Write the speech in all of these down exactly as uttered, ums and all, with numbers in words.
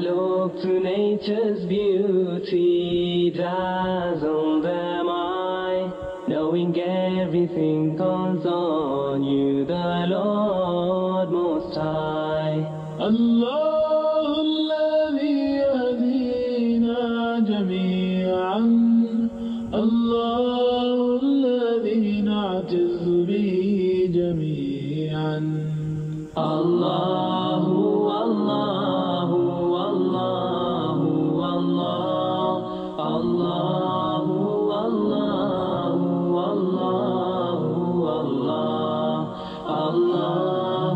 look to nature's beauty, dazzled am I, knowing everything calls on you, the Lord Most High. الله الذي يهدينا جميعا، الله الذي نعتز به جميعا. الله الله الله الله الله الله الله الله الله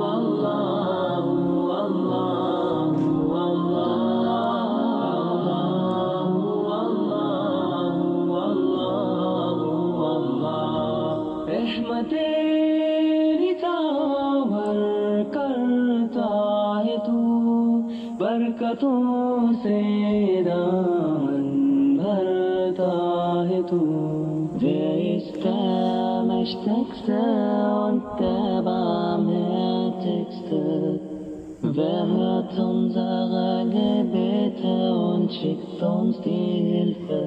तेरी tower करता है तू, बरकतों से दामन भरता है तू. Wer ist der Mächtigste und der Barmherzigste? Wer hört unsere Gebete und schickt uns die Hilfe?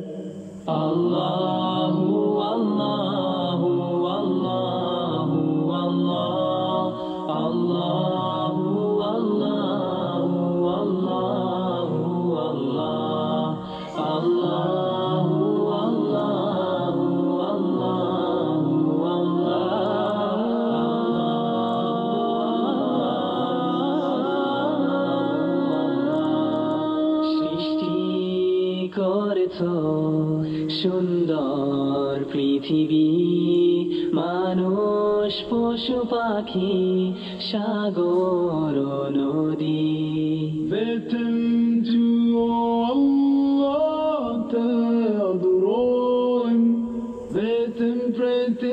Allahu, Allahu, Allahu, Allah, Allahu, Allahu, Allahu, Allah, Allahu, Allahu, Allahu, Allah. সৃষ্টি করেছ সুন্দর পৃথিবী, মানুষ পশু পাখি সাগর নদী. Beten zu Allah te adoren, beten prete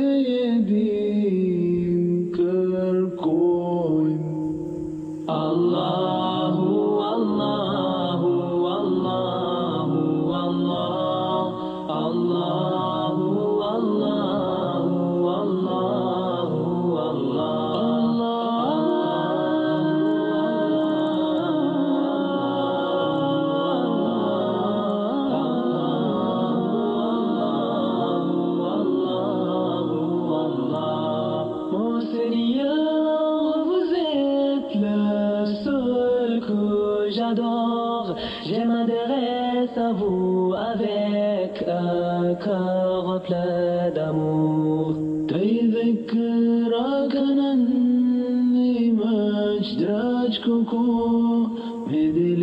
jedin kerkoin. Allahu, Allahu, Allahu, Allah, Allahu, Allahu, Allahu, Allah. Mon Seigneur, vous êtes le seul que j'adore. Je m'adresse à vous avec un cœur plein d'amour. تذكرك أنني مجدككو مثل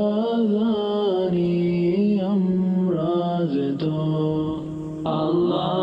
رضاني أمرازتو. Allah